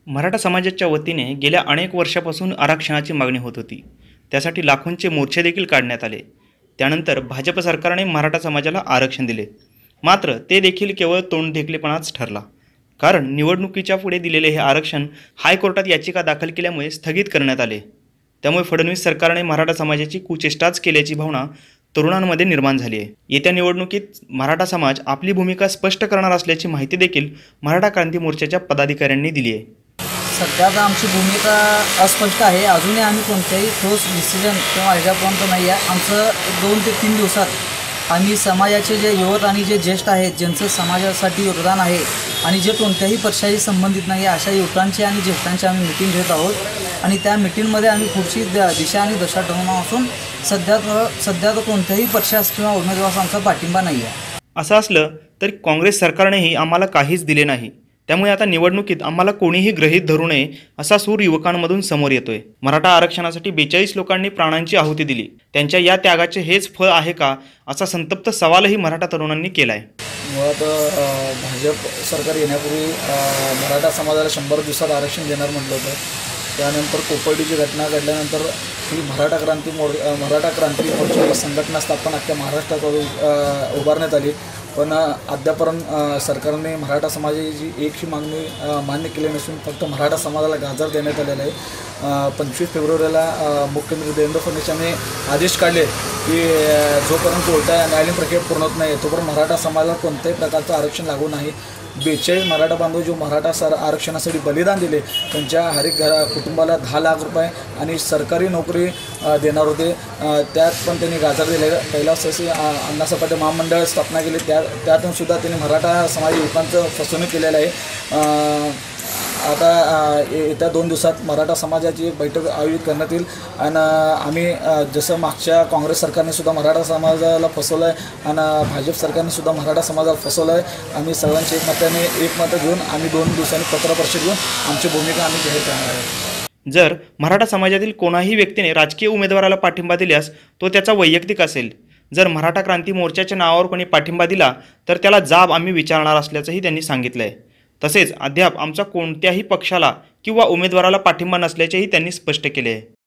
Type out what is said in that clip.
मराठा समाजाच्या वतीने गेल्या अनेक वर्षापासून आरक्षणाची मागणी होत होती। त्यासाठी लाखोंचे मोर्चे देखील काढण्यात आले। त्यानंतर भाजप सरकारने मराठा समाजाला आरक्षण दिले, मात्र ते देखील केवळ तोंडदेखलेपणाच ठरला। कारण निवडणुकीच्या पुढे दिलेले हे आरक्षण हायकोर्टात याचिका दाखल केल्यामुळे स्थगित करण्यात आले। त्यामुळे फडणवीस सरकारने मराठा समाजाची कुचेष्टाच केल्याची भावना तरुणांमध्ये निर्माण झाली आहे। येत्या निवडणुकीत मराठा समाज आपली भूमिका स्पष्ट करणार असल्याची माहिती देखील मराठा क्रांती मोर्चाच्या पदाधिकाऱ्यांनी दिली आहे। सध्या आमची भूमिका अस्पष्ट आहे। अजूनही आम्ही कोणत्याही ठोस डिसिजन किंवा ह्याच्यापर्यंत नाही आहे। आमचं 2 ते 3 दिवसात आम्ही समाजाचे जे युवक आणि जे ज्येष्ठ आहेत, ज्यांचं समाजासाठी योगदान आहे आणि जे कोणत्याही पक्षाशी संबंधित नाही आहे, अशा युवकांची आणि ज्येष्ठांची आम्ही मीटिंग घेत आहोत आणि त्या मीटिंगमध्ये आम्ही पुढची दिशा आणि दशा ठरवणार असून सध्या कोणत्याही पक्षास किंवा उमेदवारास आमचा पाठिंबा नाही आहे। असं असलं तरी काँग्रेस सरकारनेही आम्हाला काहीच दिले नाही। त्यामुळे आता निवडणुकीत आम्हाला कोणीही गृहीत धरू नये असा सूर युवकांमधून समोर येतोय। मराठा आरक्षणासाठी 42 लोकांनी प्राणांची आहुती दिली। त्यांच्या या त्यागाचे हेच फळ आहे का, असा संतप्त सवालही मराठा तरुणांनी केलाय। मुळात भाजप सरकार येण्यापूर्वी मराठा समाजाला 100 दिवसात आरक्षण देणार म्हटलं होतं। त्यानंतर कोपर्डीची घटना घडल्यानंतर ही मराठा क्रांती मोर्चाची संघटना स्थापन अख्ख्या महाराष्ट्रात उभारण्यात आली। पण अद्यापर्यंत सरकारने मराठा समाजाची एकही मागणी मान्य केली नसून फक्त मराठा समाजाला गाजर देण्यात आलेला आहे। 25 फेब्रुवारीला मुख्यमंत्री देवेंद्र फडणवीस यांनी आदेश काढले की जोपर्यंत न्यायालयीन प्रक्रिया पूर्ण होत नाही तोपर्यंत मराठा समाजाला कोणत्याही प्रकारचं आरक्षण लागू नाही। 42 मराठा बांधव जो मराठा आरक्षणासाठी बलिदान दिले, त्यांच्या हर एक कुटुंबाला 10 लाख रुपये आणि सरकारी नोकरी देणार होते, त्यात पण त्यांनी गाजर दिले। पहिला अण्णासाहेब महामंडळ स्थापना केली, त्यातून सुद्धा त्यांनी मराठा समाज युवकांचं फसवणूक केलेलं आहे। आता येत्या 2 दिवसात मराठा समाजाची एक बैठक आयोजित करण्यात येईल आणि आम्ही जसं मागच्या काँग्रेस सरकारने सुद्धा मराठा समाजाला फसवलं आहे आणि भाजप सरकारने सुद्धा मराठा समाजाला फसवलं आहे। आम्ही सर्वांची एकमत घेऊन आम्ही 2 दिवसांनी पत्रपरिषद घेऊन आमची भूमिका आम्ही जाहीर करणार आहोत। जर मराठा समाजातील कोणाही व्यक्तीने राजकीय उमेदवाराला पाठिंबा दिल्यास तो त्याचा वैयक्तिक असेल। जर मराठा क्रांती मोर्चाच्या नावावर कोणी पाठिंबा दिला तर त्याला जाब आम्ही विचारणार असल्याचंही त्यांनी सांगितलं आहे। तसेच अद्याप आमचा कोणत्याही पक्षाला किंवा उमेदवाराला पाठिंबा नसल्याचेही त्यांनी स्पष्ट केले आहे।